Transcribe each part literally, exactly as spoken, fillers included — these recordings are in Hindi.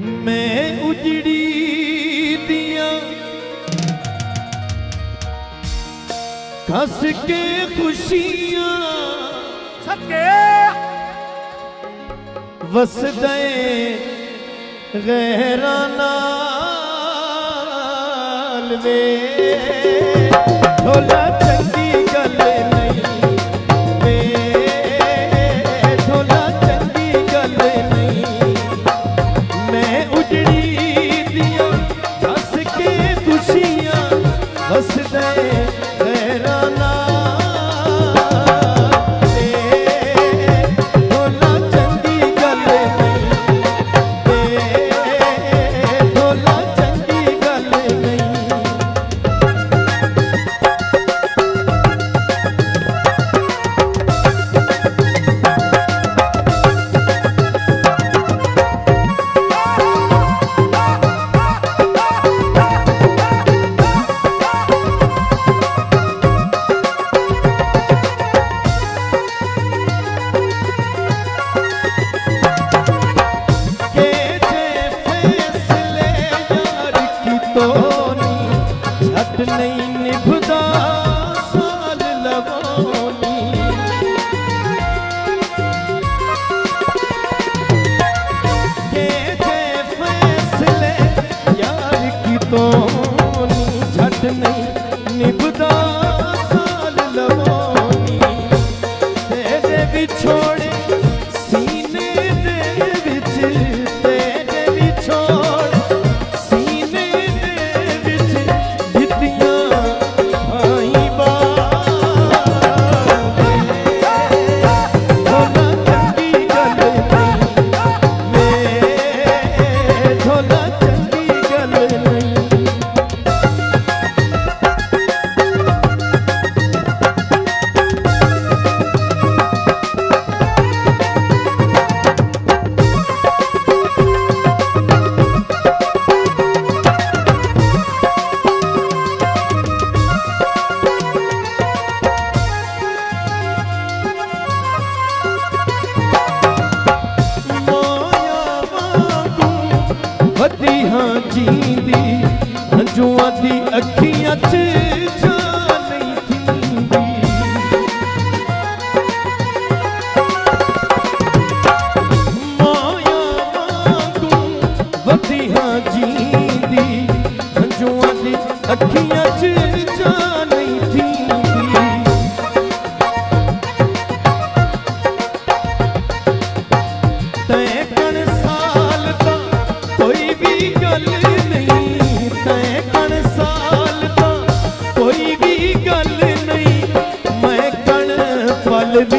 मैं उजड़ी दिया कस के खुशियां सके वसदे गैरां नाल वे ढोला चंगी गल नहीं वे ढोला चंगी गल नहीं मैं उजड़ी दिया कस के खुशियां वसदे गैरां नाल नहीं निभदा साल लगोनी के जे फैसले यार की तोनी झट नहीं निभदा साल लगोनी तेरे बिछोड़े सीने दे विच तेरे बिछोड़े सीने दे विच हाँ जींदी हंजुआं दी अखियां च जान नहीं थींदी माया वांगू वधी हाँ जींदी हंजुआं दी अखियां च जान नहीं थींदी तैं कण साल दा कोई भी गल नहीं तैं कण साल दा कोई भी गल नहीं मैं कण पल भी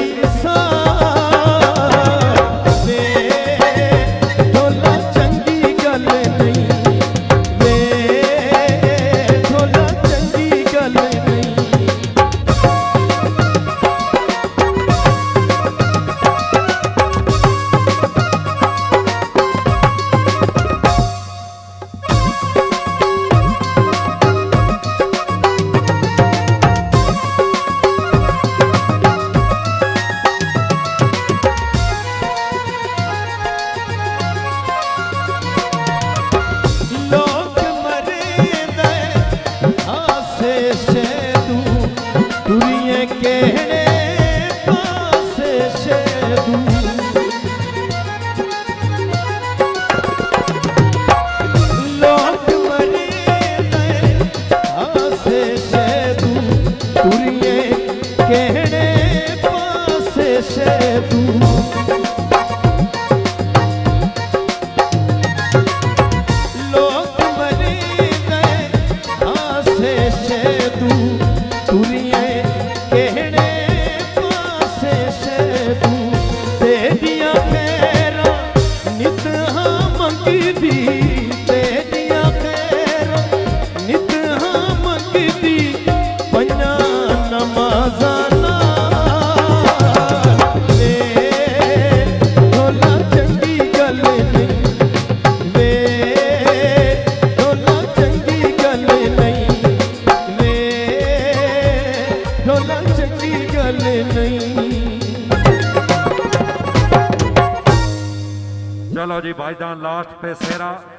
साल वे ढोला चंगी गल नहीं वे ढोला चंगी गल नहीं लोग मरे दे आसे शेदू दुनिया केड़े पासे शेदू लोग मरे दे आसे शेदू दुनिया केड़े पासे शेदू नमाज़ाना वे चलो जी भाईजान लास्ट पे सेरा